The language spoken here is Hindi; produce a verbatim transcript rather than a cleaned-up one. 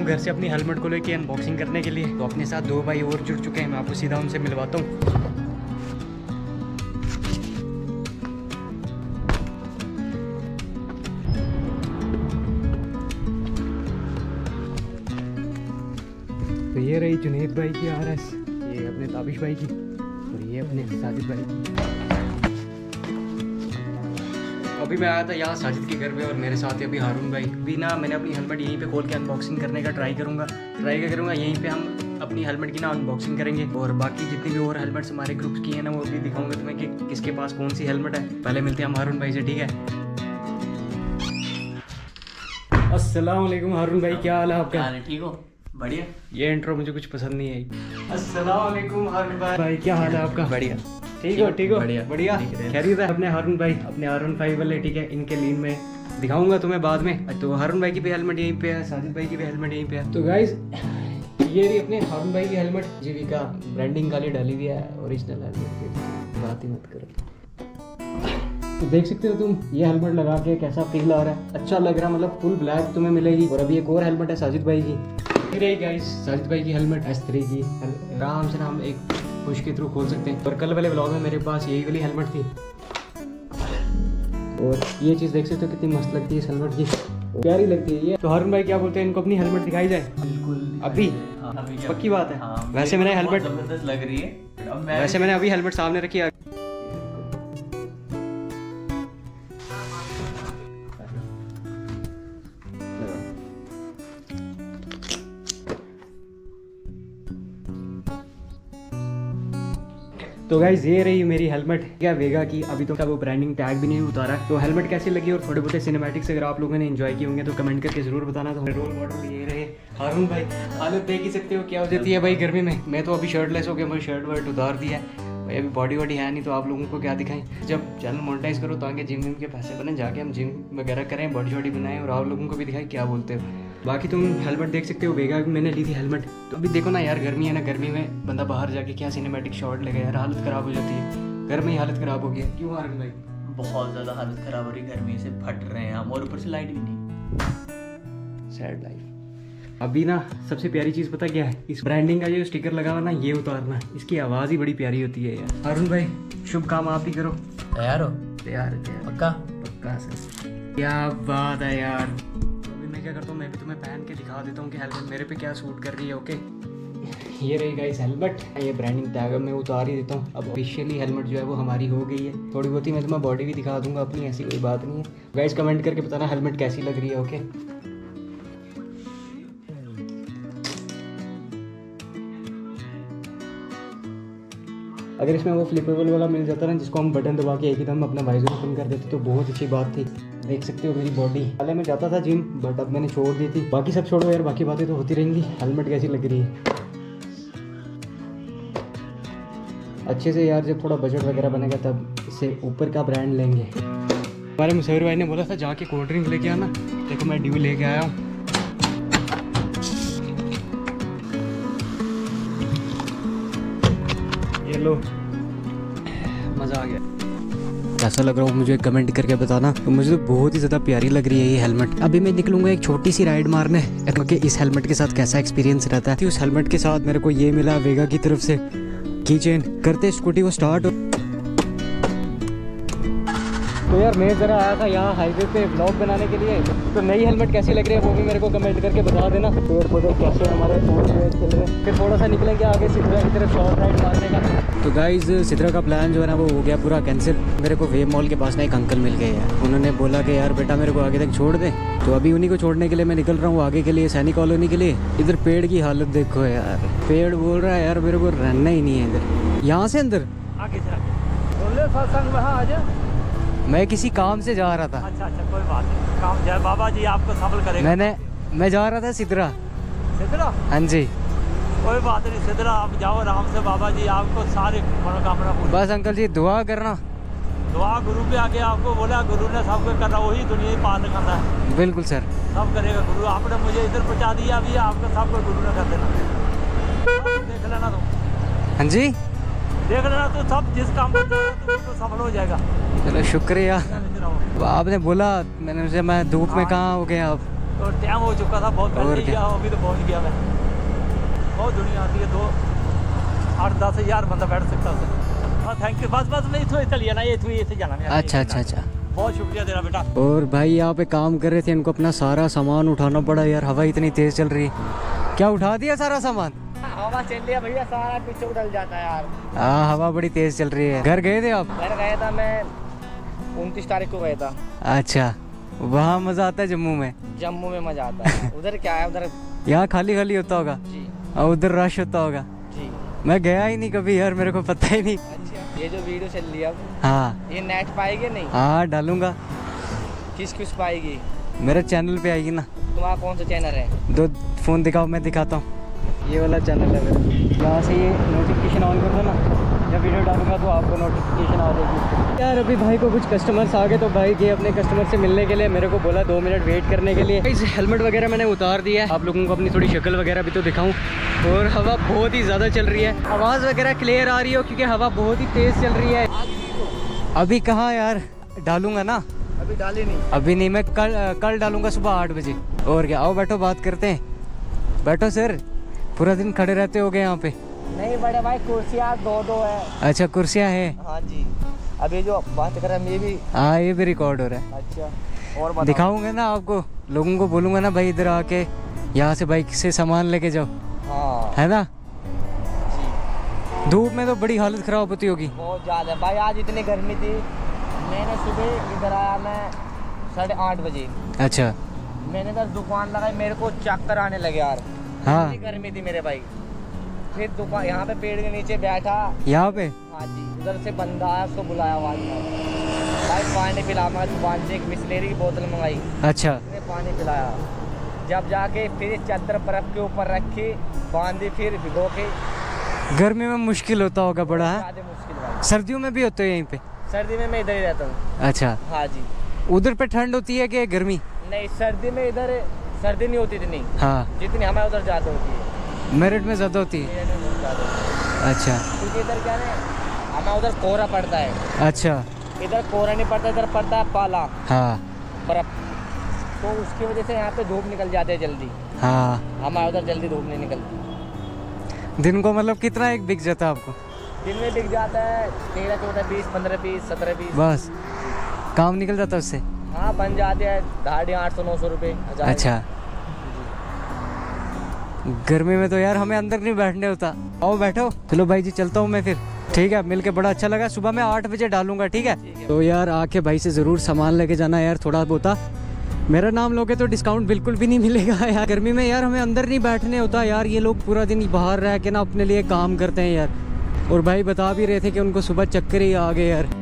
घर से अपनी हेलमेट को लेके अनबॉक्सिंग करने के लिए। तो अपने साथ दो भाई और जुड़ चुके हैं, मैं आपको सीधा उनसे मिलवाता हूँ। तो ये रही जुनेद भाई की आर एस, ये अपने ताबिश भाई की, और ये अपने साजिद भाई की। अभी मैं आया था यहाँ साजिद के घर पे और मेरे साथ है अभी हारून भाई। अभी ना मैंने अपनी हेलमेट यहीं पे खोल के अनबॉक्सिंग करने का ट्राई करूँगा ट्राई क्या करूँगा यहीं पे हम अपनी हेलमेट की ना अनबॉक्सिंग करेंगे, और बाकी जितनी भी और हेलमेट्स हमारे ग्रुप्स की है ना वो भी दिखाऊंगा तुम्हें कि किसके पास कौन सी हेलमेट है। पहले मिलते हैं हम हारून भाई से, ठीक है। अस्सलाम वालेकुम हारून भाई, क्या हाल है आपका? ठीक हो? बढ़िया। ये इंट्रो मुझे कुछ पसंद नहीं आई। अस्सलाम वालेकुम हारून भाई, भाई क्या हाल है आपका? बढ़िया। ठीक हो? ठीक हो? बढ़िया बढ़िया। खैरियत है? अपने हारून भाई अपने हारून भाई वाले, ठीक है, इनके लीन में दिखाऊंगा तुम्हें बाद में। तो हारून भाई की भी हेलमेट यहीं पे है, साजिद भाई की भी हेलमेट यहीं पे है। तो गाइस ये रही अपने हारून भाई की हेलमेट, जीविका ब्रांडिंग वाली डाली हुई है, ओरिजिनल हेलमेट, बात ही मत करो। तो देख सकते हो तुम ये हेलमेट लगा के कैसा फील आ रहा है, अच्छा लग रहा है, मतलब फुल ब्लैक तुम्हें मिलेगी। और अभी एक और हेलमेट है साजिद भाई की, रही गाइस साजिद भाई की हेलमेट एस थ्री की, आराम से ना हम एक पुश के थ्रू खोल सकते हैं। और कल वाले व्लॉग में मेरे पास यही वाली हेलमेट थी, और ये चीज़ देख सकते हो कितनी मस्त लगती है इस हेलमेट की, प्यारी लगती है ये। तो हारून भाई क्या बोलते हैं, इनको अपनी हेलमेट दिखाई जाए? बिल्कुल अभी पक्की बात है। हाँ, वैसे मैंने हेलमेट जबरदस्त लग रही है। अब मैं वैसे मैंने अभी हेलमेट सामने रखी है। तो गाइज ये रही मेरी हेलमेट, क्या वेगा की। अभी तो वो ब्रांडिंग टैग भी नहीं उतारा है। तो हेलमेट कैसी लगी और थोड़े बहुत सिनेमैटिक्स अगर आप लोगों ने एंजॉय किए होंगे तो कमेंट करके जरूर बताना। तो रोल मॉडल ये रहे हारून भाई। हालत देख ही सकते हो क्या हो जाती है भाई गर्मी में। मैं तो अभी शर्टलेस हो गया, मैं शर्ट वर्ट उतार दिया भाई, अभी बॉडी वॉडी है नहीं, तो आप लोगों को क्या दिखाएं। जब चैनल मोनेटाइज करो ताकि जिम विम के पैसे बने, जाके हम जिम वगैरह करें, बॉडी शॉडी बनाएं और आप लोगों को भी दिखाएं क्या बोलते हो। बाकी तुम हेलमेट देख सकते हो, वेगा की मैंने ली थी हेलमेट। तो अभी देखो ना यार, गर्मी है ना, गर्मी में बंदा बाहर जाके क्या सिनेमैटिक शॉट लेगा यार, हालत ख़राब हो जाती है। घर में ही हालत ख़राब हो गई है। क्यों हारून भाई? बहुत ज़्यादा हालत ख़राब हो रही है, गर्मी से फट रहे हैं हम, और ऊपर से लाइट भी नहीं। Sad life. अभी ना सबसे प्यारी चीज़ पता क्या है, इस ब्रांडिंग का जो स्टिकर लगा हुआ ना ये उतारना, इसकी आवाज़ ही बड़ी प्यारी होती है यार। हारून भाई शुभ काम आप ही करो। तैयार हो? तैयार है तैयार। पक्का? पक्का सर। क्या बात है यार। तो अभी मैं क्या करता हूँ, मैं भी तुम्हें पहन के दिखा देता हूँ कि हेलमेट मेरे पे क्या सूट कर रही है। ओके ये रही गाइस हेलमेट, ये ब्रांडिंग टैग मैं उतार ही देता हूँ। अब ऑफिशियली हेलमेट जो है वो हमारी हो गई है। थोड़ी बहुत ही मैं तुम्हें बॉडी भी दिखा दूंगा अपनी, ऐसी कोई बात नहीं है। गाइस कमेंट करके बताना हेलमेट कैसी लग रही है। ओके अगर इसमें वो फ्लिपेबल वाला मिल जाता ना जिसको हम बटन दबा के एक ही दम अपना वाइजर ओपन कर देते तो बहुत अच्छी बात थी। देख सकते हो मेरी बॉडी, पहले मैं जाता था जिम बट अब मैंने छोड़ दी थी। बाकी सब छोड़ो यार, बाकी बातें तो होती रहेंगी। हेलमेट कैसी लग रही है? अच्छे से यार, जब थोड़ा बजट वगैरह बनेगा तब इससे ऊपर का ब्रांड लेंगे। हमारे मुसविर भाई ने बोला था जाके कोल्ड ड्रिंक लेके आना, देखो मैं ड्यू लेके आया हूँ। ये लो, मज़ा आ गया। कैसा लग रहा हूँ मुझे कमेंट करके बताना। तो मुझे तो बहुत ही ज़्यादा प्यारी लग रही है ये हेलमेट। अभी मैं निकलूंगा एक छोटी सी राइड मारने क्योंकि इस हेलमेट के साथ कैसा एक्सपीरियंस रहता है। उस हेलमेट के साथ मेरे को ये मिला वेगा की तरफ से की चेन। करते स्कूटी को स्टार्ट। तो यार मैं ज़रा आया था यहाँ हाईवे पे व्लॉग बनाने के लिए, तो नई हेलमेट कैसी लग रही है वो भी मेरे को कमेंट करके बता देना। पेड़ पौधे कैसे हमारे फूल चल रहे हैं। फिर थोड़ा सा निकलेंगे आगे सिद्रा की तरफ शॉर्ट राइड मारने का। तो गाइज सिद्रा का प्लान जो है ना वो हो गया पूरा कैंसिल। मेरे को वेव मॉल के पास ना एक अंकल मिल गए यार, उन्होंने बोला कि यार बेटा मेरे को आगे तक छोड़ दे। तो अभी उन्हीं को छोड़ने के लिए मैं निकल रहा हूँ आगे के लिए, सैनिक कॉलोनी के लिए। इधर पेड़ की हालत देखो यार, पेड़ बोल रहा है यार मेरे को रहना ही नहीं है इधर। यहाँ से अंदर आगे मैं किसी काम से जा रहा था। अच्छा अच्छा कोई बात नहीं, काम जय बाबा जी आपको सफल करेगा। मैंने मैं जा रहा था सिद्रा। सिद्रा? हाँ जी। कोई बात नहीं सिद्रा, आप जाओ आराम से, बाबा जी आपको सारी मनोकामना पूरी। बस अंकल जी दुआ करना। दुआ गुरु पे आके आपको बोला, गुरु ने सबको करना, वही दुनिया पार करना है। बिल्कुल सर, सब करेगा गुरु। आपने मुझे इधर पहुँचा दिया, अभी आपको सबको गुरु ने कर देना। देख लेना तुम। हाँ जी देख लेना तो सब जिस काम में तो सफल हो जाएगा। चलो शुक्रिया। आपने बोला, मैंने उसे मैं धूप में कहाँ हो गया अब। तो टाइम हो चुका था बहुत और पहले ही क्या? गया, अभी तो पहुंच गया मैं। बहुत दुनिया आती है, दो आठ दस हजार बंदा बैठ सकता है। हाँ थैंक यू, बस बस मैं इथों चलिए ना, ये थी इतने जाना। अच्छा अच्छा अच्छा। बहुत शुक्रिया तेरा बेटा। और भाई यहाँ पे काम कर रहे थे, इनको अपना सारा सामान उठाना पड़ा यार, हवा इतनी तेज चल रही है। क्या उठा दिया सारा सामान? हवा चल रही है भैया, सारा पीछे उड़ल जाता है यार। हाँ हवा बड़ी तेज चल रही है। घर गए थे आप? घर गया था मैं, उनतीस तारीख को गया था। अच्छा, वहाँ मजा आता है जम्मू में? जम्मू में मजा आता है। उधर क्या है, उधर यहाँ खाली खाली होता होगा जी और उधर रश होता होगा। जी मैं गया ही नहीं कभी यार, मेरे को पता ही नहीं। अच्छा, ये जो वीडियो चल रही है अब, हाँ ये नेट पाएगी नहीं? हाँ डालूंगा। किस किस पाएगी? मेरे चैनल पे आएगी ना। तुम्हारा कौन सा चैनल है? दो फोन दिखाओ, मैं दिखाता हूँ। ये वाला चैनल है मेरा, यहाँ से ये नोटिफिकेशन ऑन कर दो ना, जब वीडियो डालूंगा तो आपको नोटिफिकेशन आ जाएगी। यार अभी भाई को कुछ कस्टमर्स आ गए, तो भाई ये अपने कस्टमर से मिलने के लिए मेरे को बोला दो मिनट वेट करने के लिए। इस हेलमेट वगैरह मैंने उतार दिया है, आप लोगों को अपनी थोड़ी शक्ल वगैरह भी तो दिखाऊं। और हवा बहुत ही ज़्यादा चल रही है, आवाज़ वगैरह क्लियर आ रही हो क्योंकि हवा बहुत ही तेज़ चल रही है। अभी कहाँ यार, डालूंगा ना अभी डाली नहीं। अभी नहीं, मैं कल कल डालूंगा सुबह आठ बजे। और क्या, आओ बैठो बात करते हैं। बैठो सर, पूरा दिन खड़े रहते होगे यहाँ पे? नहीं बड़े भाई, कुर्सियाँ दो दो है। अच्छा कुर्सियाँ हैं? हाँ जी। अभी जो बात कर रहे हैं ये भी। हाँ ये भी रिकॉर्ड हो रहा है। अच्छा, और बताओ। दिखाऊंगा ना आपको, लोगों को बोलूंगा ना भाई इधर आके यहाँ से बाइक से सामान लेके जाओ, हाँ है ना? जी। धूप में तो बड़ी हालत खराब होती होगी। बहुत ज़्यादा भाई, आज इतनी गर्मी थी। मैंने सुबह इधर आया मैं साढ़े आठ बजे। अच्छा। मैंने इधर दुकान लगाई, मेरे को चक्कर आने लगे यार। हाँ। इतनी गर्मी थी मेरे भाई। फिर दुकान यहाँ पे पेड़ के नीचे बैठा। यहाँ पे? हाँ जी। उधर से बंदा आया, उसको बुलाया आवाज में, भाई पानी पिला। मैं दुकान से एक बिस्लेरी की बोतल मंगाई। अच्छा। उसने पानी पिलाया। जब जाके फिर चादर बर्फ के ऊपर रखी, बांधी, फिर भिगो के। गर्मी में मुश्किल होता होगा बड़ा, है? ज़्यादा मुश्किल भाई। सर्दियों में भी होते हैं यहीं पे? सर्दी में मैं इधर ही रहता हूँ। अच्छा। हाँ जी। उधर पे ठंड होती है कि गर्मी? नहीं, सर्दी में इधर सर्दी नहीं होती इतनी, हाँ जितनी हमारे उधर ज़्यादा होती है। मेरठ में ज़्यादा होती है? मेरठ में बहुत ज़्यादा होती है। अच्छा क्योंकि इधर क्या है, हमारे उधर कोहरा पड़ता है। अच्छा। इधर कोहरा नहीं पड़ता, इधर पड़ता है पाला, हाँ बर्फ। तो उसकी वजह से यहाँ पे धूप निकल जाते हैं जल्दी। हाँ। हमारे उधर जल्दी धूप नहीं निकलती। दिन को मतलब कितना एक बिक जाता है आपको? दिन में बिक जाता है तेरह चौदह बीस, पंद्रह बीस, सत्रह बीस, बस काम निकल जाता है उससे? हाँ बन जाते हैं दाढ़ी आठ सौ नौ सौ रुपये, हजार। अच्छा। गर्मी में तो यार हमें अंदर नहीं बैठने होता। आओ बैठो। चलो भाई जी चलता हूँ मैं फिर। ठीक है, मिलके बड़ा अच्छा लगा। सुबह मैं आठ बजे डालूंगा, ठीक है? तो यार आके भाई से ज़रूर सामान लेके जाना यार, थोड़ा बहुता। मेरा नाम लोगे तो डिस्काउंट बिल्कुल भी नहीं मिलेगा यार। गर्मी में यार हमें अंदर नहीं बैठने होता यार, ये लोग पूरा दिन बाहर रह के ना अपने लिए काम करते हैं यार। और भाई बता भी रहे थे कि उनको सुबह चक्कर ही आ गए यार।